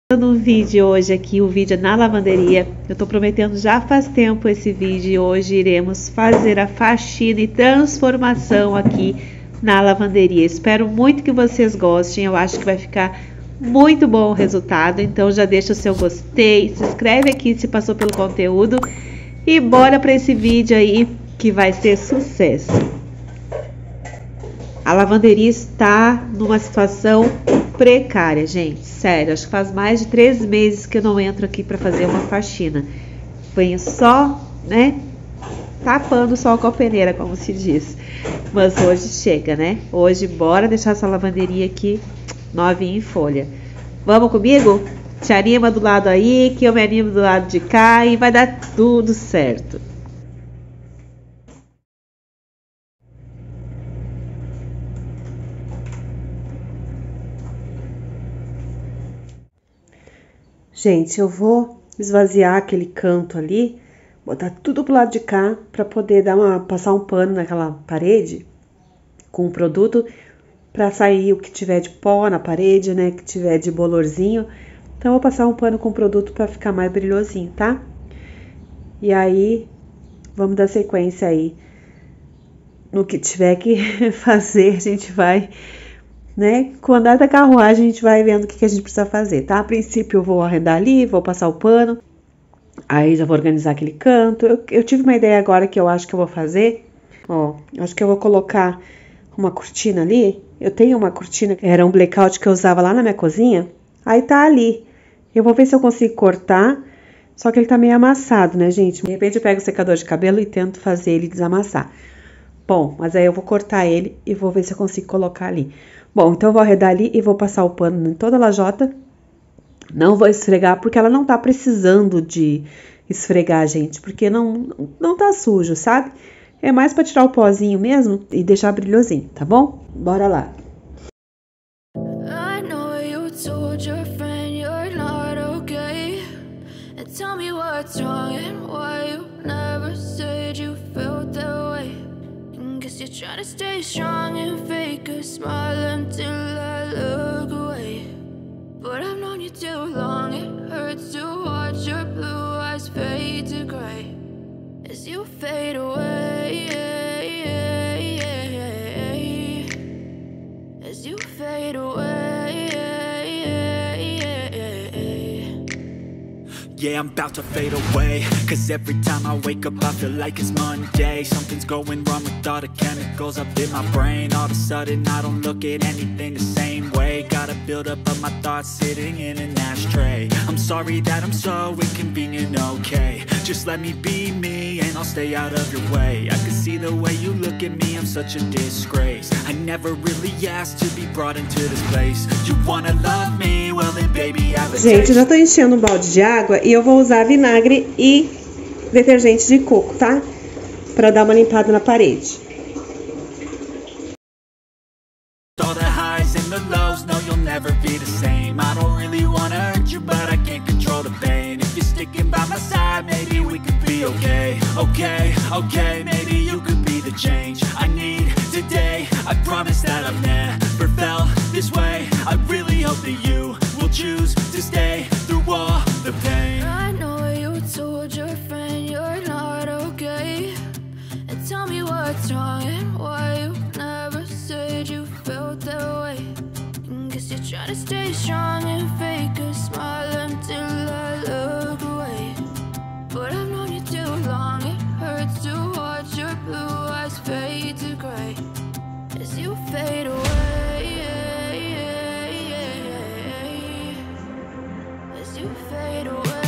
No vídeo hoje aqui, o vídeo na lavanderia. Eu tô prometendo já faz tempo esse vídeo e hoje iremos fazer a faxina e transformação aqui na lavanderia. Espero muito que vocês gostem, eu acho que vai ficar muito bom o resultado. Então já deixa o seu gostei, se inscreve aqui se passou pelo conteúdo e bora para esse vídeo aí que vai ser sucesso. A lavanderia está numa situação precária, gente, sério, acho que faz mais de 3 meses que eu não entro aqui para fazer uma faxina. Venho só, né, tapando só com a peneira, como se diz. Mas hoje chega, né? Hoje bora deixar essa lavanderia aqui novinha em folha. Vamos comigo? Te anima do lado aí, que eu me animo do lado de cá e vai dar tudo certo. Gente, eu vou esvaziar aquele canto ali, botar tudo pro lado de cá para poder passar um pano naquela parede com o produto para sair o que tiver de pó na parede, né, que tiver de bolorzinho. Então eu vou passar um pano com o produto para ficar mais brilhosinho, tá? E aí vamos dar sequência aí no que tiver que fazer, a gente vai, né? Com o andar da carruagem a gente vai vendo o que a gente precisa fazer, tá? A princípio eu vou arredar ali, vou passar o pano, aí já vou organizar aquele canto. Eu tive uma ideia agora que eu acho que eu vou fazer, ó, acho que eu vou colocar uma cortina ali. Eu tenho uma cortina que era um blackout que eu usava lá na minha cozinha, aí tá ali. Eu vou ver se eu consigo cortar, só que ele tá meio amassado, né, gente? De repente eu pego o secador de cabelo e tento fazer ele desamassar. Bom, mas aí eu vou cortar ele e vou ver se eu consigo colocar ali. Bom, então eu vou arredar ali e vou passar o pano em toda a lajota. Não vou esfregar porque ela não tá precisando de esfregar, gente. Porque não tá sujo, sabe? É mais pra tirar o pozinho mesmo e deixar brilhosinho, tá bom? Bora lá. I know you told your friend you're not okay. And tell me what's wrong and why you never said you felt that way. Guess you're trying to stay strong and fake a smile until I look away. But I've known you too long, it hurts to watch your blue eyes fade to gray as you fade away, as you fade away. Yeah, I'm about to fade away, cause every time I wake up I feel like it's Monday. Something's going wrong with all the chemicals up in my brain. All of a sudden I don't look at anything the same way. Got a buildup of my thoughts sitting in an ashtray. I'm sorry that I'm so inconvenient, okay. Just let me be me and I'll stay out of your way. I can see the way you look at me, I'm such a disgrace. I never really asked to be brought into this place. You wanna love me? Well then baby I would. Gente, eu já tô enchendo um balde de água e eu vou usar vinagre e detergente de coco, tá? Pra dar uma limpada na parede. All the highs and the lows, no you'll never be the same. I don't really wanna hurt you, but I can't control the pain. If you're sticking by my side, maybe we could be okay. Okay, maybe you could be the change I need today. I promise that I've never felt this way. I really hope that you will choose to stay through all the pain. I know you told your friend you're not okay. And tell me what's wrong and why you never said you felt that way. Guess you're trying to stay strong and fake a smile until I look away. But I've known you too long, it hurts to watch your blue eyes fade to gray as you fade away, as you fade away.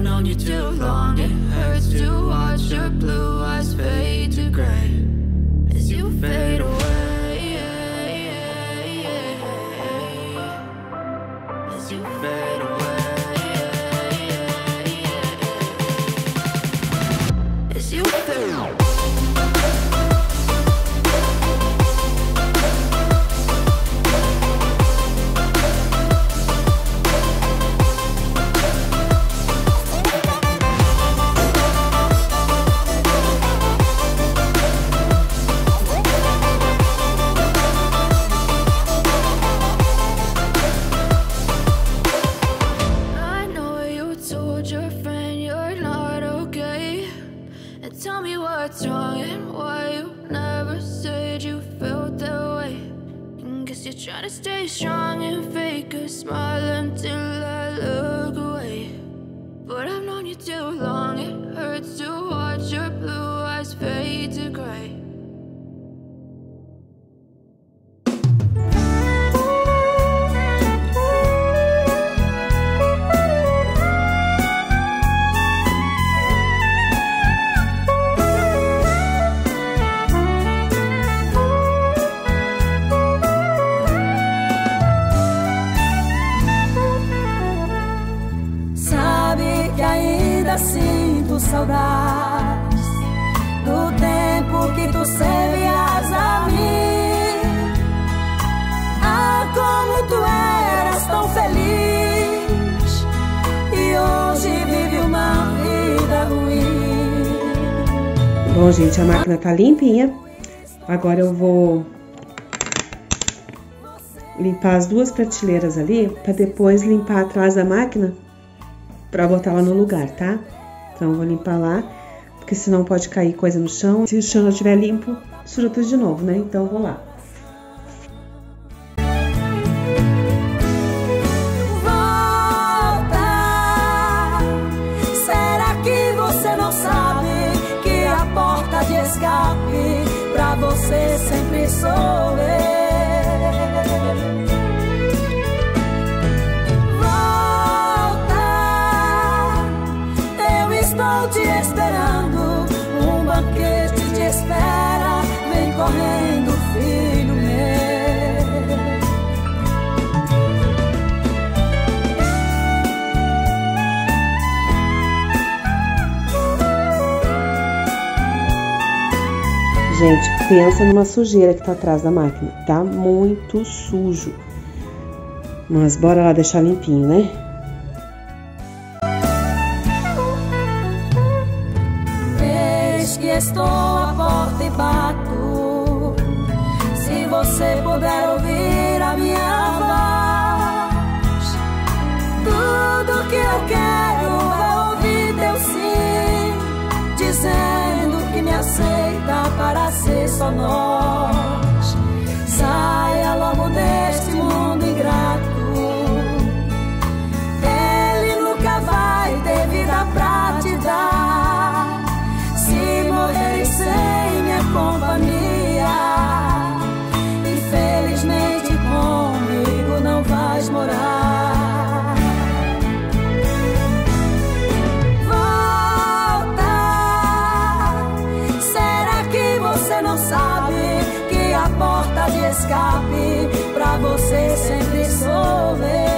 known you too long. It hurts to watch your blue eyes fade to gray as you fade away, as you fade away, as you fade away. What's wrong and why you never said you felt that way? And guess you're trying to stay strong and fake a smile until I look away. But I've known you too long, it hurts to watch your blue eyes fade to gray. Sinto saudades do tempo que tu servias a mim. Ah, como tu eras tão feliz e hoje vive uma vida ruim. Bom, gente, a máquina tá limpinha. Agora eu vou limpar as duas prateleiras ali para depois limpar atrás da máquina para botar ela no lugar, tá? Então eu vou limpar lá, porque senão pode cair coisa no chão. Se o chão não estiver limpo, suja tudo de novo, né? Então eu vou lá. Volta. Será que você não sabe que a porta de escape pra você sempre sou eu? Estou te esperando, um banquete te espera, vem correndo, filho meu. Gente, pensa numa sujeira que tá atrás da máquina, tá muito sujo. Mas bora lá deixar limpinho, né? Estou à porta e bato. Se você puder ouvir a minha voz, tudo que eu quero é ouvir teu sim, dizendo que me aceita para ser só nós. Saia logo deste mundo ingrato. Ele nunca vai ter vida pra te dar. Morrer sem minha companhia, infelizmente comigo não vais morar. Volta. Será que você não sabe que a porta de escape pra você sempre sou eu?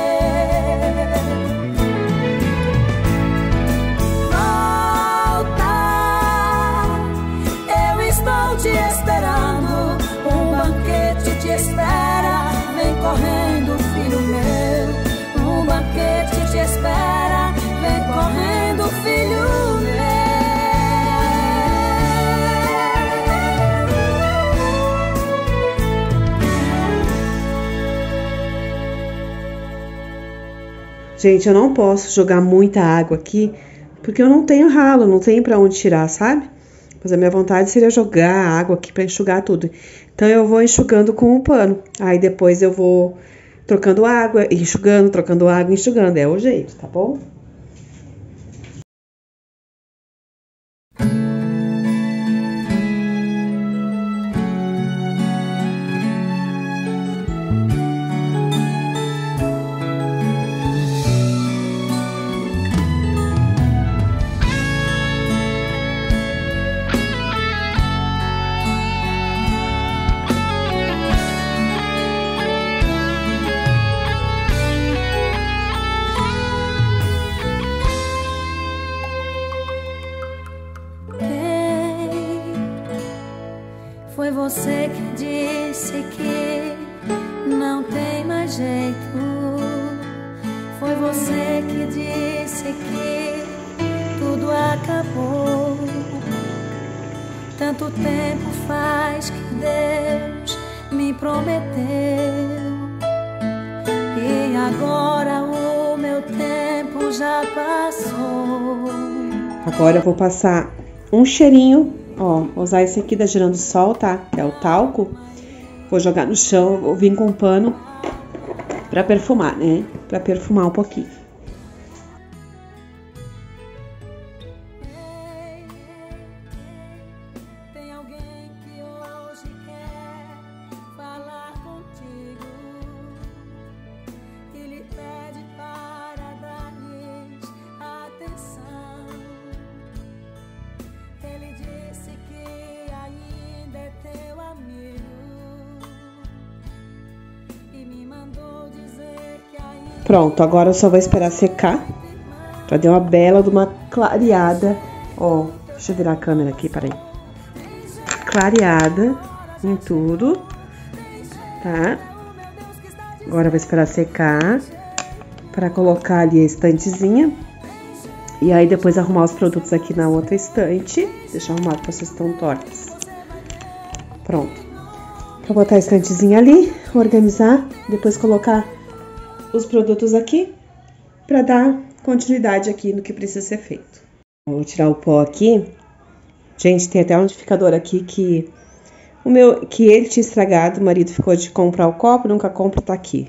Te esperando, um banquete te espera, vem correndo, filho meu. Um banquete te espera, vem correndo, filho meu. Gente, eu não posso jogar muita água aqui, porque eu não tenho ralo, não tenho pra onde tirar, sabe? Mas a minha vontade seria jogar água aqui para enxugar tudo. Então eu vou enxugando com um pano. Aí depois eu vou trocando água, enxugando, trocando água, enxugando. É o jeito, tá bom? Foi você que disse que não tem mais jeito. Foi você que disse que tudo acabou. Tanto tempo faz que Deus me prometeu, e agora o meu tempo já passou. Agora eu vou passar um cheirinho, ó, vou usar esse aqui da Giransol, tá? Que é o talco. Vou jogar no chão, vou vir com um pano pra perfumar, né? Pra perfumar um pouquinho. Tem alguém que hoje quer falar contigo, que lhe pede para dar-lhes atenção. Ele disse que ainda é teu amigo e me mandou dizer que ainda... Pronto, agora eu só vou esperar secar. Já deu uma bela de uma clareada. Ó, deixa eu virar a câmera aqui, peraí. Clareada em tudo, tá? Agora eu vou esperar secar para colocar ali a estantezinha. E aí depois arrumar os produtos aqui na outra estante. Deixa eu arrumar porque vocês estão tortas. Pronto. Vou botar a estantezinha ali, organizar, depois colocar os produtos aqui para dar continuidade aqui no que precisa ser feito. Vou tirar o pó aqui. Gente, tem até um liquidificador aqui que ele tinha estragado, o marido ficou de comprar o copo, nunca compra, tá aqui.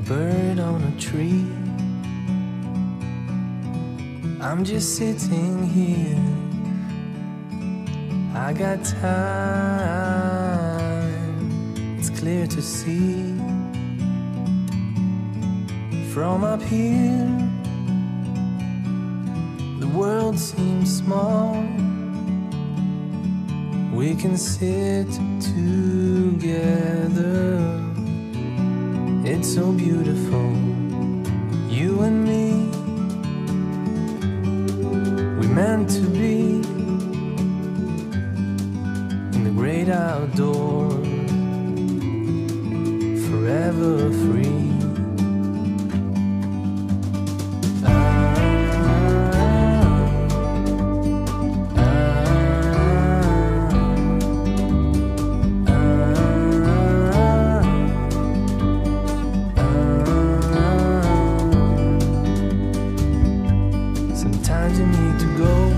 bird on a tree. I'm just sitting here. I got time, it's clear to see. From up here, the world seems small. We can sit together. It's so beautiful, you and me. We meant to be in the great outdoors, forever free. Sometimes you need to go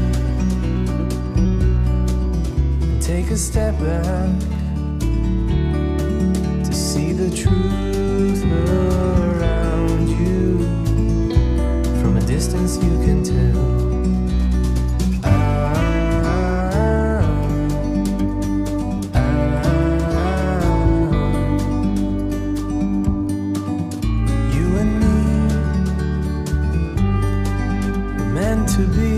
and take a step back to see the truth around you. From a distance you can tell. You and me were meant to be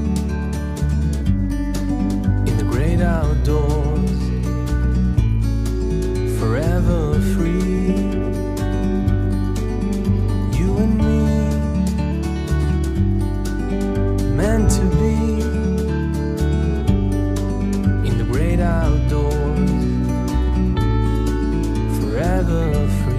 in the great outdoors, forever free. You and me, meant to be in the great outdoors, forever free.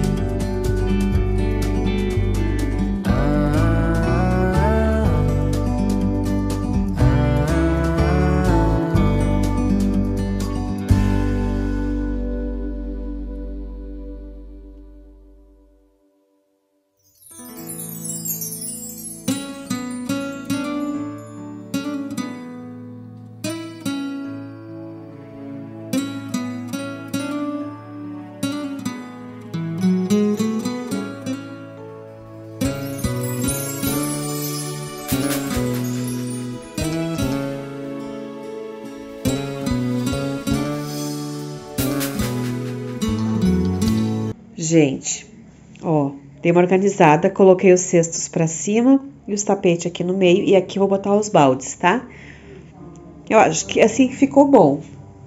Gente, ó, dei uma organizada, coloquei os cestos pra cima e os tapetes aqui no meio, e aqui eu vou botar os baldes, tá? Eu acho que assim ficou bom.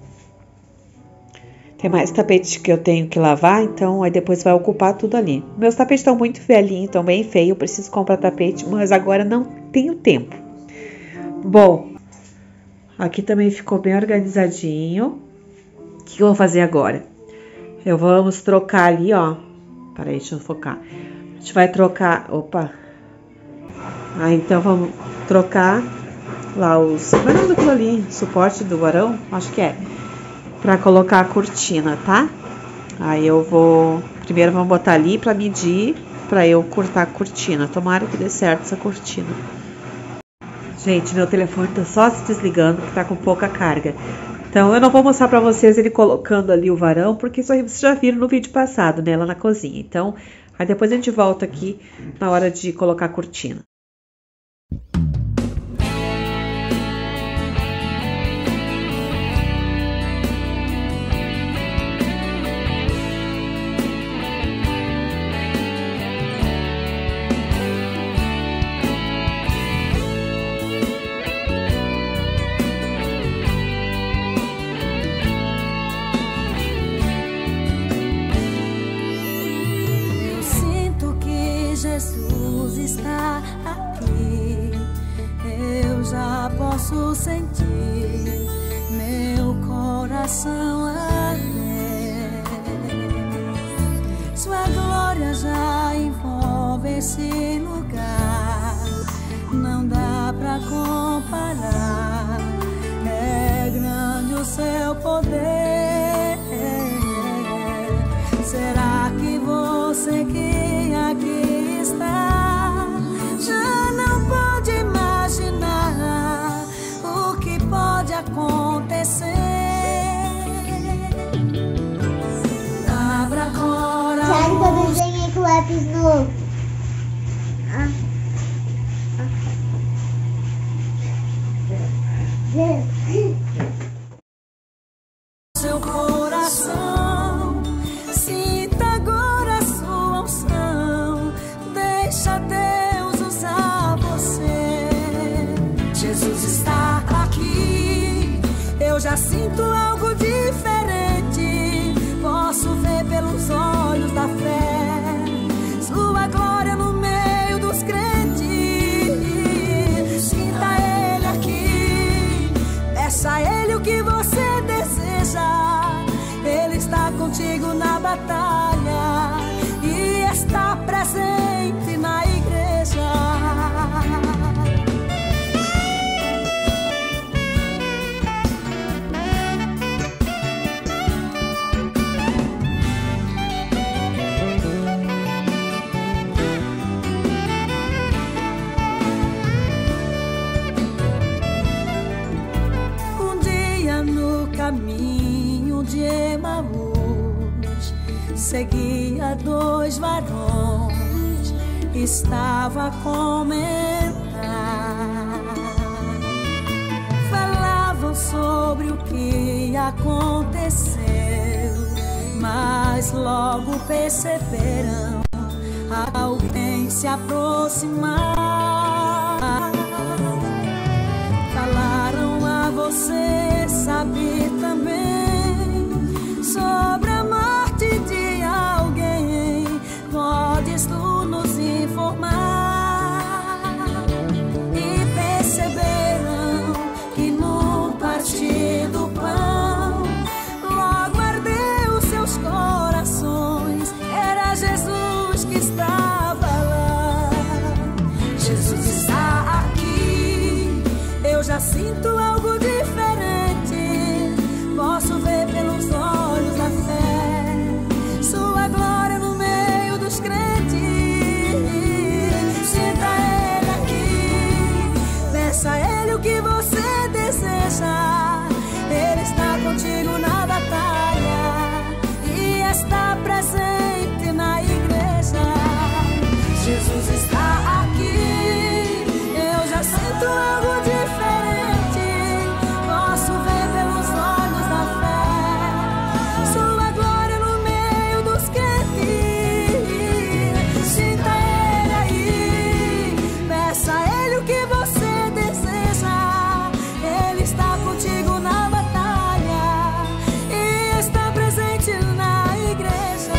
Tem mais tapetes que eu tenho que lavar, então aí depois vai ocupar tudo ali. Meus tapetes estão muito velhinhos, estão bem feios, eu preciso comprar tapete, mas agora não tenho tempo. Bom, aqui também ficou bem organizadinho. O que eu vou fazer agora? Vamos trocar ali, ó. Peraí, deixa eu focar. A gente vai trocar... Opa! Então vamos trocar lá os... Vai não daquilo ali, suporte do varão? Acho que é. Pra colocar a cortina, tá? Aí eu vou... Primeiro vamos botar ali pra medir, pra eu cortar a cortina. Tomara que dê certo essa cortina. Gente, meu telefone tá só se desligando, que tá com pouca carga. Então, eu não vou mostrar pra vocês ele colocando ali o varão, porque isso aí vocês já viram no vídeo passado, né, lá na cozinha. Então, aí depois a gente volta aqui na hora de colocar a cortina. Jesus está aqui, eu já posso sentir meu coração arder. Sua glória já envolve esse lugar, não dá pra comparar, é grande o seu poder. Será que você que aqui está já não pode imaginar o que pode acontecer? Abra agora. Sabe que eu desenhei com lápis novo. Seu coração, sinta agora a sua unção. Deixa Deus usar você. Jesus está aqui. Eu já sinto algo diferente. Posso ver pelos olhos da fé sua glória no meio dos crentes. Sinta Ele aqui. Peça a Ele o que você deseja. Ele está contigo na batalha e está presente na igreja. Um dia no caminho de Emaús, seguia dois varões, estava a comentar. Falavam sobre o que aconteceu, mas logo perceberam alguém se aproximar. Falaram a você, sabe também sobre a morte de alguém. Podes tu nos informar? E perceberam que no partir do pão logo ardeu seus corações. Era Jesus que estava lá. Jesus está aqui. Eu já sinto algo diferente. Posso ver pelos olhos da fé sua glória no meio dos crentes. Sinta Ele aqui. Peça a Ele o que você deseja. Ele está contigo na batalha e está presente na igreja. Jesus está aqui. Eu já sinto algo diferente. Posso ver pelos olhos da fé sua glória no meio dos crentes. Sinta Ele aí. Peça a Ele o que você deseja. Ele está contigo na batalha e está presente na igreja.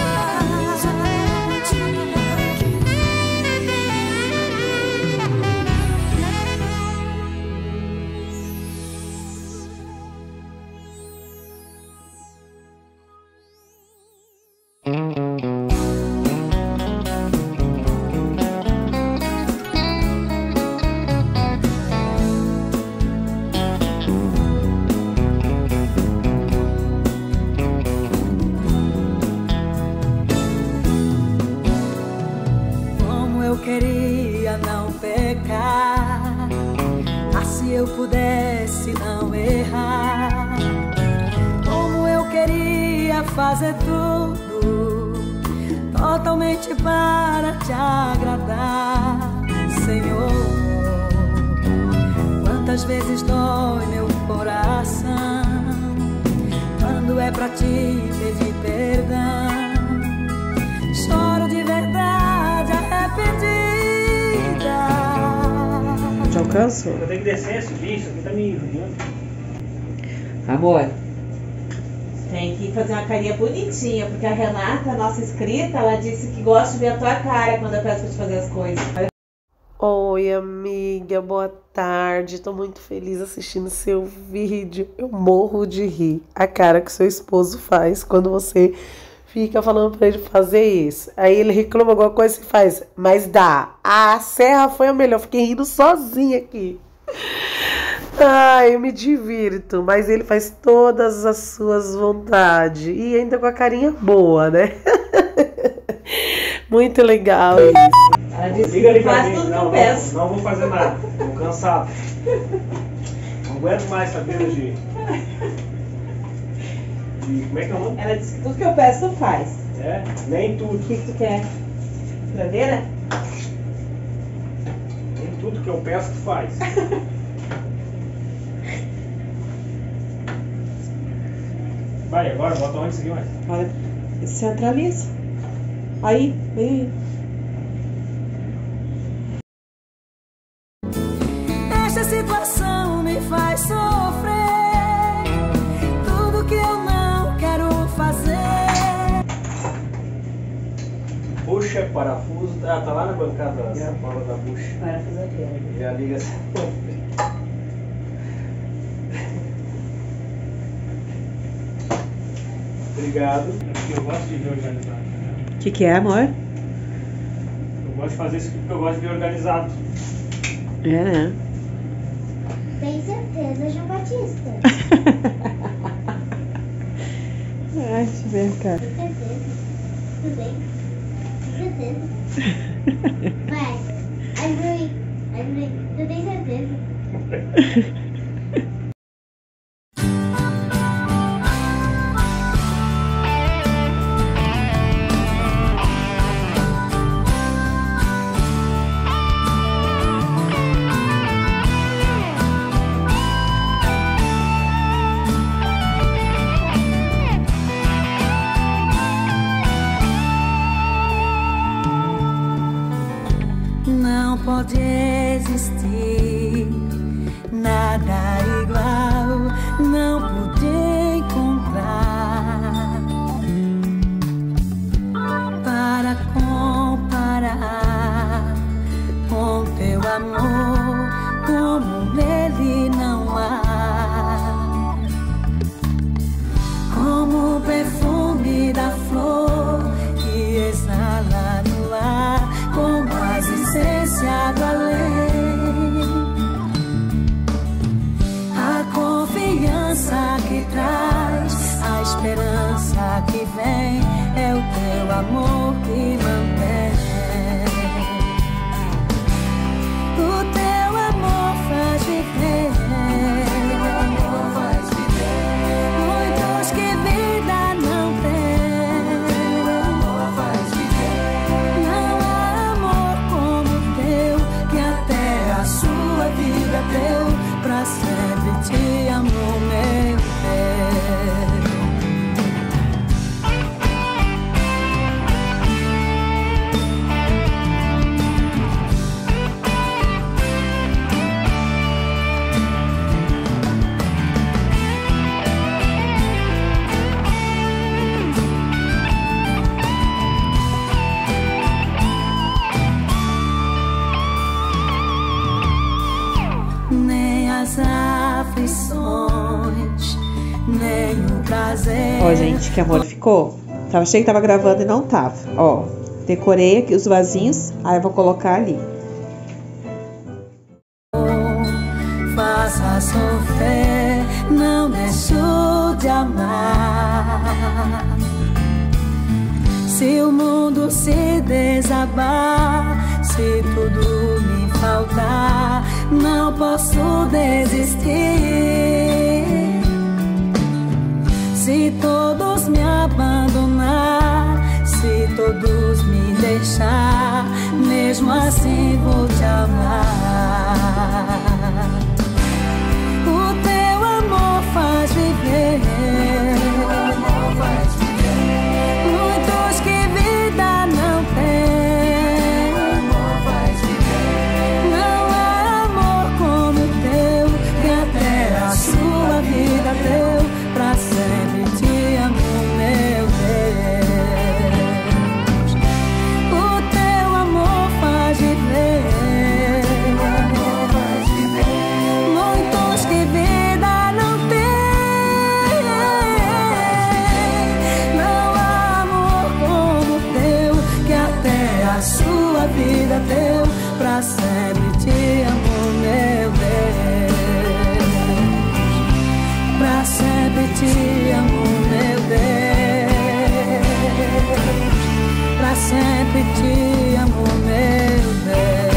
Como eu queria não pecar, se eu pudesse não errar. Como eu queria fazer tudo totalmente para te agradar, Senhor. Quantas vezes dói meu coração quando é pra te pedir perdão. Choro de verdade arrependida. Te alcanço? Eu tenho que descer, subir, isso aqui tá me enrolando. Amor, tem que fazer uma carinha bonitinha, porque a Renata, nossa inscrita, ela disse que gosta de ver a tua cara quando eu peço pra te fazer as coisas. Oi, amiga, boa tarde. Tô muito feliz assistindo seu vídeo. Eu morro de rir. A cara que seu esposo faz quando você fica falando pra ele fazer isso. Aí ele reclama alguma coisa e faz, mas dá. A serra foi a melhor. Fiquei rindo sozinha aqui. Ai, eu me divirto. Mas ele faz todas as suas vontades. E ainda com a carinha boa, né? Muito legal isso. Ela disse Liga ali que pra faz mim. tudo que Não, eu peço. não vou fazer nada. Tô cansado. Não aguento mais essa vida de... Como é que é o nome? Ela disse que tudo que eu peço tu faz. É, nem tudo. O que tu quer? brincadeira? Nem tudo que eu peço tu faz. Vai, agora bota onde isso aqui mais? Olha, centraliza. Aí, vem aí. Esta situação me faz sofrer. Tudo que eu não quero fazer. Bucha, parafuso. Ah, tá lá na bancada essa bola da bucha. Parafuso aqui. Já liga essa. Obrigado. É porque eu gosto de ver organizado. Né? O que é, amor? Eu gosto de fazer isso porque eu gosto de ver organizado. É, né? Tem certeza, João Batista? Ai, deixa eu ver, cara. Tem certeza? Tudo bem? Certeza? Vai. Agree. Tu tem certeza? Não pode existir nada igual, não pude encontrar para comparar com teu amor, como nele não há, como o perfume da flor que exala no ar, como as essência do além, a confiança que traz, a esperança que vem, é o teu amor que mantém. O teu amor faz viver, muitos que vida não tem. Não há amor como o teu, que até a sua vida deu, pra sempre te amo, meu Deus. Nem as aflições, nem o prazer. Ó, gente, que amor ficou. Achei que tava gravando e não tava. Ó, decorei aqui os vasinhos. Aí eu vou colocar ali. Faça sofrer, não deixo de amar. Se o mundo se desabar, se tudo me faltar, não posso desistir. Se todos me abandonar, se todos me deixar, mesmo assim vou te amar. O teu amor faz viver, muitos que vida não tem. Não há amor como o teu, que até a sua vida deu, pra sempre te amo, meu Deus. O teu amor faz viver, muitos que vida não tem. Não há amor como o teu, que até a sua vida deu, pra sempre te amo, meu Deus. Pra sempre te amo, meu Deus. Pra sempre te amo, meu Deus.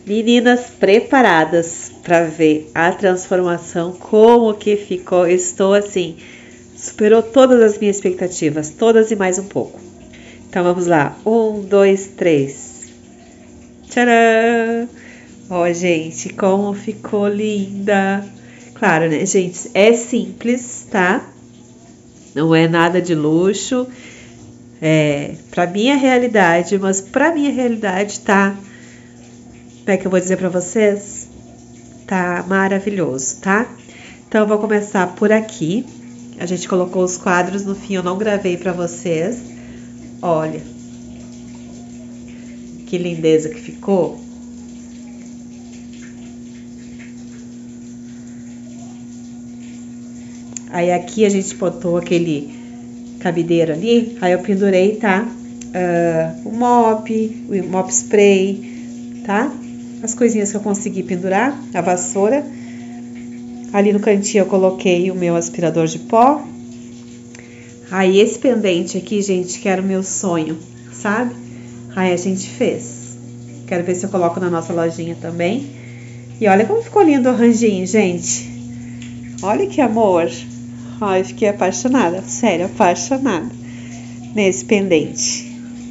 Meninas, preparadas para ver a transformação, como que ficou? Estou assim, superou todas as minhas expectativas, todas e mais um pouco. Então vamos lá, 1, 2, 3. Tcharam! Ó, gente, como ficou linda! Claro, né, gente? É simples, tá? Não é nada de luxo. Pra minha realidade, mas pra minha realidade tá... Como é que eu vou dizer pra vocês? Tá maravilhoso, tá? Então eu vou começar por aqui. A gente colocou os quadros no fim, eu não gravei pra vocês. Olha. Que lindeza que ficou. Aí aqui a gente botou aquele cabideiro ali, aí eu pendurei, tá? O mop spray, tá? As coisinhas que eu consegui pendurar, a vassoura. Ali no cantinho eu coloquei o meu aspirador de pó. Aí esse pendente aqui, gente, que era o meu sonho, sabe? Aí a gente fez. Quero ver se eu coloco na nossa lojinha também. E olha como ficou lindo o arranjinho, gente. Olha que amor. Ai, fiquei apaixonada, sério, apaixonada nesse pendente.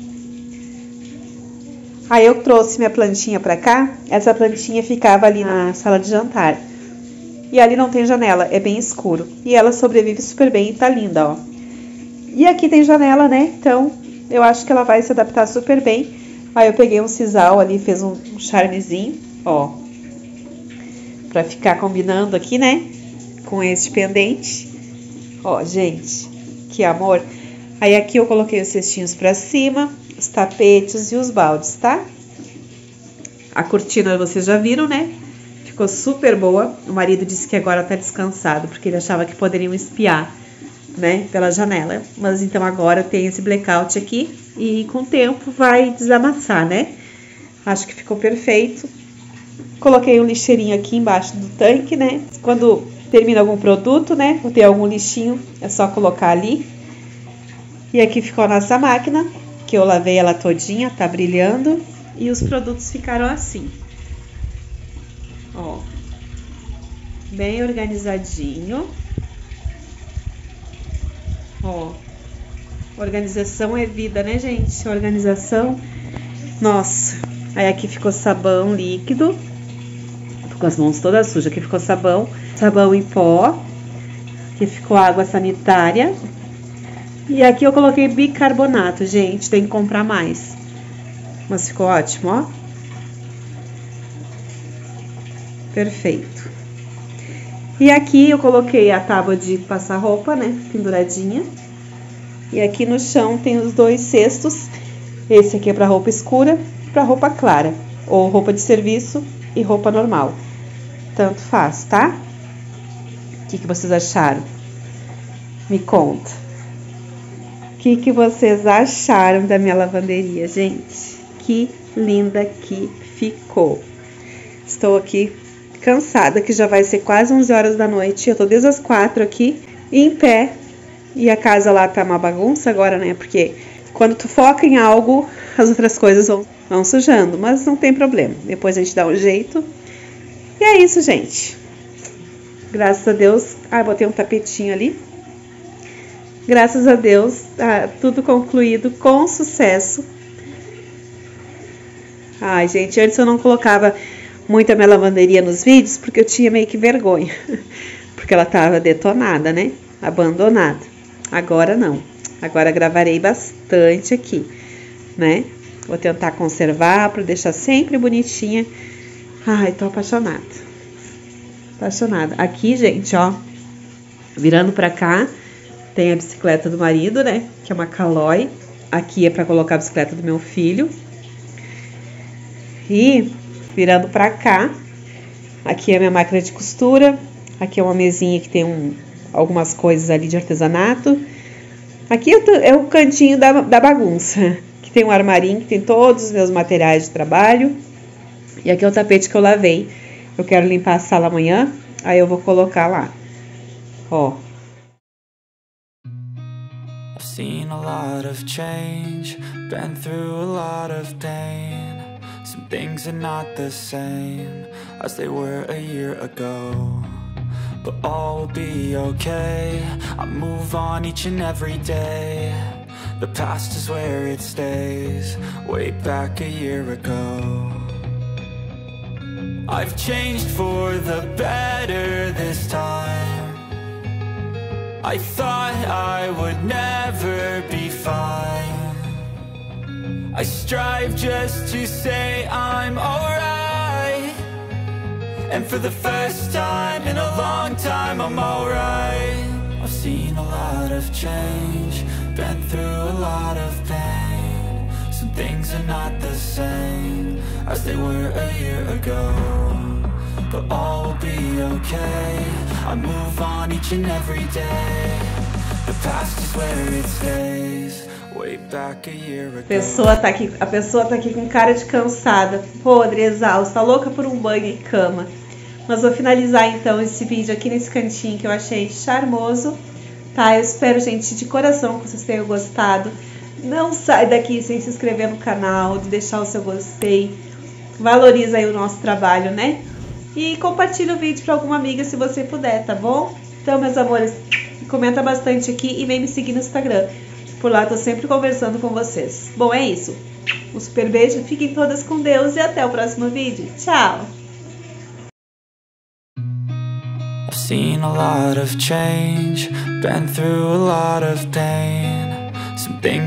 Aí eu trouxe minha plantinha pra cá. Essa plantinha ficava ali na sala de jantar. E ali não tem janela, é bem escuro. E ela sobrevive super bem e tá linda, ó. E aqui tem janela, né? Então, eu acho que ela vai se adaptar super bem. Aí eu peguei um sisal ali, fez um charmezinho, ó. Pra ficar combinando aqui, né? Com este pendente. Ó, gente, que amor. Aí aqui eu coloquei os cestinhos pra cima, os tapetes e os baldes, tá? A cortina vocês já viram, né? Ficou super boa. O marido disse que agora tá descansado, porque ele achava que poderiam espiar, né? Pela janela. Mas então agora tem esse blackout aqui e com o tempo vai desamassar, né? Acho que ficou perfeito. Coloquei um lixeirinho aqui embaixo do tanque, né? Quando termina algum produto, né? Ou tem algum lixinho, é só colocar ali. E aqui ficou a nossa máquina, que eu lavei ela todinha, tá brilhando. E os produtos ficaram assim. Ó. Bem organizadinho. Ó. Organização é vida, né, gente? Organização. Nossa. Aí aqui ficou sabão líquido. Tô com as mãos todas sujas. Aqui ficou sabão em pó. Aqui ficou água sanitária. E aqui eu coloquei bicarbonato, gente. Tem que comprar mais. Mas ficou ótimo, ó. Perfeito. E aqui eu coloquei a tábua de passar roupa, né? Penduradinha. E aqui no chão tem os 2 cestos. Esse aqui é para roupa escura e para roupa clara. Ou roupa de serviço e roupa normal. Tanto faz, tá? O que vocês acharam? Me conta. O que vocês acharam da minha lavanderia, gente? Que linda que ficou. Estou aqui cansada, que já vai ser quase 11 horas da noite. Eu tô desde as 4 aqui, em pé. E a casa lá tá uma bagunça agora, né? Porque quando tu foca em algo, as outras coisas vão sujando. Mas não tem problema. Depois a gente dá um jeito. E é isso, gente. Graças a Deus. Botei um tapetinho ali. Graças a Deus, tá tudo concluído com sucesso. Ai, gente, antes eu não colocava muito a minha lavanderia nos vídeos, porque eu tinha meio que vergonha. Porque ela tava detonada, né? Abandonada. Agora não. Agora gravarei bastante aqui, né? Vou tentar conservar para deixar sempre bonitinha. Ai, tô apaixonada. Apaixonada. Aqui, gente, ó, virando pra cá, tem a bicicleta do marido, né? Que é uma Caloi. Aqui é pra colocar a bicicleta do meu filho. E virando pra cá, aqui é a minha máquina de costura. Aqui é uma mesinha que tem algumas coisas ali de artesanato. Aqui é o cantinho da bagunça, que tem um armarinho que tem todos os meus materiais de trabalho. E aqui é o tapete que eu lavei. Eu quero limpar a sala amanhã, aí eu vou colocar lá. Ó. I've seen a lot of change, been through a lot of pain. Some things are not the same as they were a year ago, but all will be okay. I move on each and every day. The past is where it stays, way back a year ago. I've changed for the better this time. I thought I would never be fine. I strive just to say I'm alright, and for the first time in a long time I'm alright. I've seen a lot of change, been through a lot of pain. Some things are not the same as they were a year ago, but all will be okay. I move on each and every day. The past is where it stays, way back a year ago. A pessoa tá aqui com cara de cansada, podre, exausta, louca por um banho e cama. Mas vou finalizar então esse vídeo aqui nesse cantinho que eu achei charmoso, tá? Eu espero, gente, de coração que vocês tenham gostado. Não sai daqui sem se inscrever no canal, de deixar o seu gostei. Valoriza aí o nosso trabalho, né? E compartilha o vídeo para alguma amiga se você puder, tá bom? Então, meus amores, comenta bastante aqui e vem me seguir no Instagram. Por lá tô sempre conversando com vocês. Bom, é isso. Um super beijo, fiquem todas com Deus e até o próximo vídeo. Tchau! I've seen a lot of change, been through a lot of pain. Some things